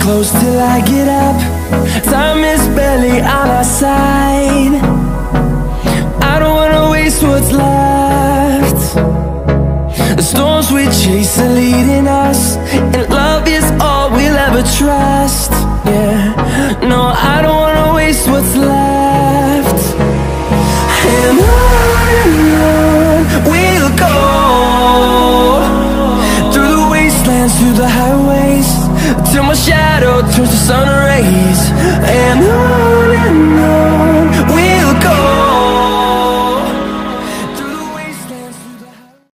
close till I get up. Time is barely on our side. I don't wanna waste what's left. The storms we chase are leading us, and love is all we'll ever trust. Yeah, no, I don't wanna waste what's left. And on we'll go, through the wastelands, through the highways, till my shadow turns to sun rays. And on